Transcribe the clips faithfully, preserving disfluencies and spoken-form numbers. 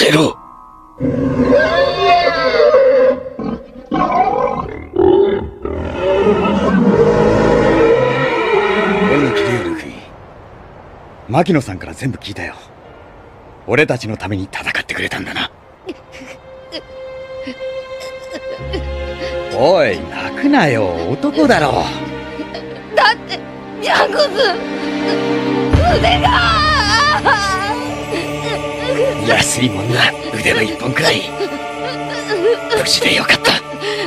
せろ。 恩に着るよルフィ。牧野さんから全部聞いたよ。俺たちのために戦ってくれたんだな。おい、泣くなよ、男だろ。 だってジャンコス腕が安いもんな、腕の一本くらい。無事でよかった。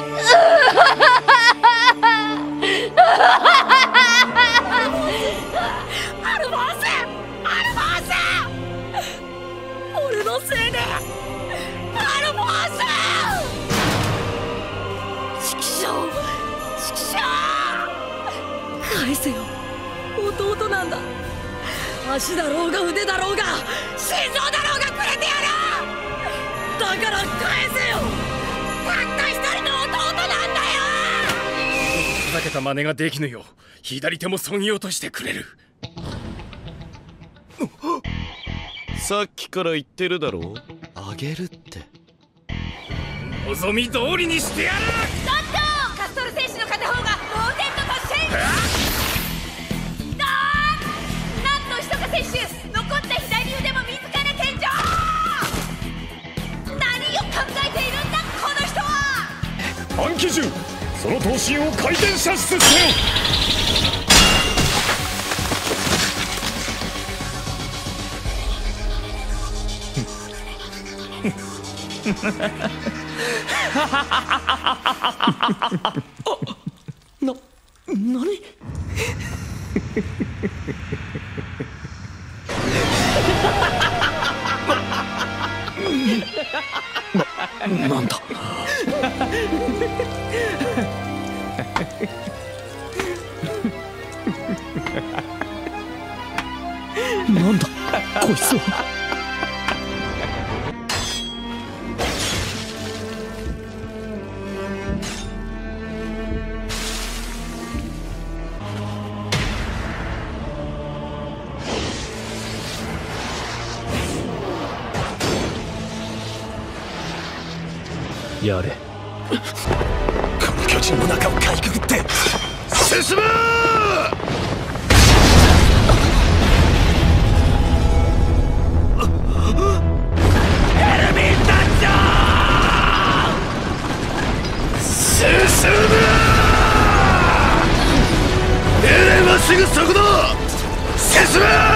アルフォンス、アルフォンス、俺のせいでアルフォンス、チキショー、チキショー、返せよ、弟なんだ。足だろうが腕だろうが心臓だろうがくれてやる。だから返せよ、たった一人の弟なんだよ。 ふざけた真似ができぬよ。左手もそぎ落としてくれる。 さっきから言ってるだろう、あげるって。 望み通りにしてやる。 ドットカストル選手の片方が同点と突進。なんと一手選手、残った左腕も自ら献上。何を考えているんだこの人は。 暗記銃、その刀身を回転射出せよ。 な、なにな、なんだなんだこいつは。やれ。この巨人の中をかいくぐって進む。エルミンダンジョン進む。エレンはすぐそこだ。進む。